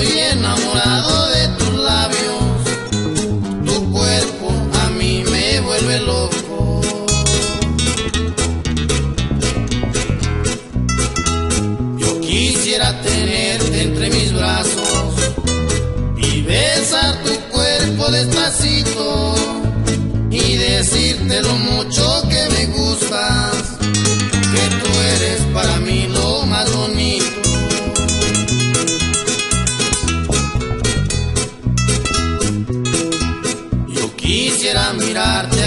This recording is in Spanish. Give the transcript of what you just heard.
estoy enamorado de tus labios, tu cuerpo a mí me vuelve loco. Yo quisiera tenerte entre mis brazos y besar tu cuerpo despacito y decirte lo mucho que me gustas, que tú eres para mí lo más bonito. Yo quisiera mirarte